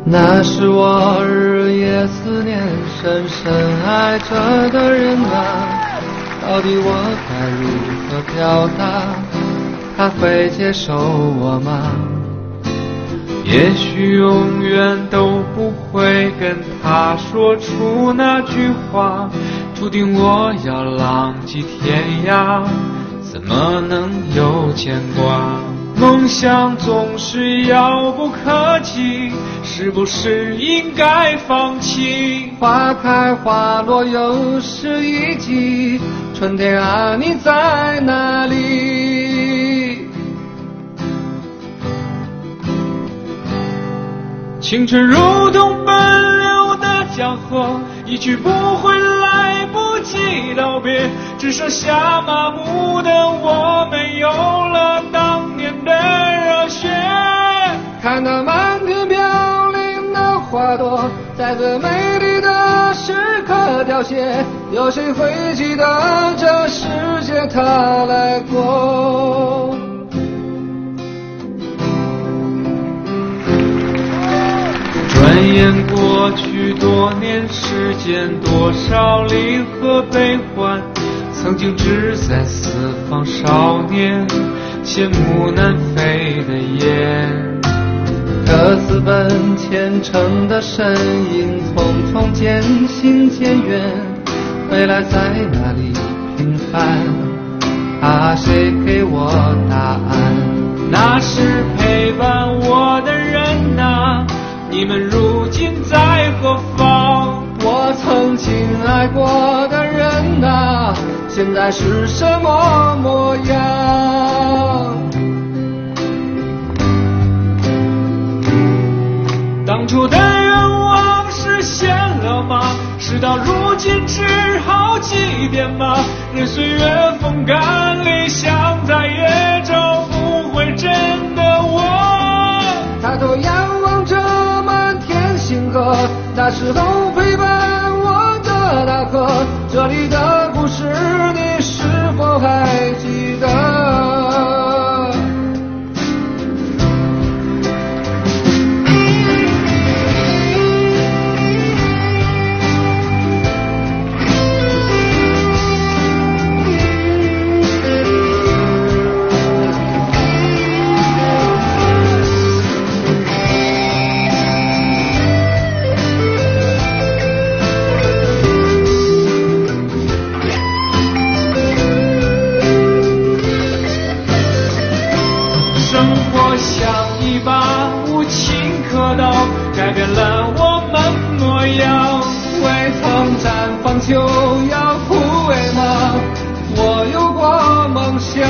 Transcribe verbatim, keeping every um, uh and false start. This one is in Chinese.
那是我日夜思念、深深爱着的人啊，到底我该如何表达？他会接受我吗？ 也许永远都不会跟他说出那句话，注定我要浪迹天涯，怎么能有牵挂？梦想总是遥不可及，是不是应该放弃？ 花开花落又是一季，春天啊，你在哪里？ 青春如同奔流的江河，一去不回，来不及道别，只剩下麻木的我，没有了当年的热血。 看那满天飘零的花朵，在最美丽的时刻凋谢，有谁会记得这世界它来过？ 转眼过去多年，时间多少离合悲欢，曾经志在四方少年，羡慕南飞的雁。 各自奔前程的身影，匆匆渐行渐远，未来在哪里平凡？啊，谁给我答案？ 那是陪伴我的人啊，你们如今在何方？ 我曾经爱过的人啊，现在是什么模样？ 当初的愿望实现了吗？事到如今只好祭奠吗？任岁月风干，理想再也找不回真的我。 抬头仰望着满天星河，那时候陪伴我的那颗，这里的故事你是否还记得？ 改变了我们模样， 未曾绽放就要枯萎吗？我有过梦想。